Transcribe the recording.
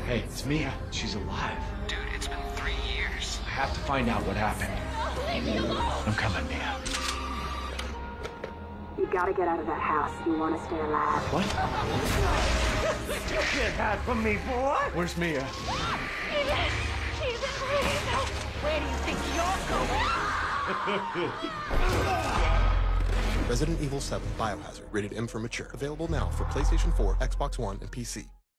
Hey, it's Mia. She's alive. Dude, it's been 3 years. I have to find out what happened. Leave me alone! I'm coming, Mia. You gotta get out of that house. You wanna stay alive. What? Get that from me, boy! Where's Mia? Ethan! Ethan, please! Where do you think you're going? Resident Evil 7 Biohazard, rated M for mature. Available now for PlayStation 4, Xbox One, and PC.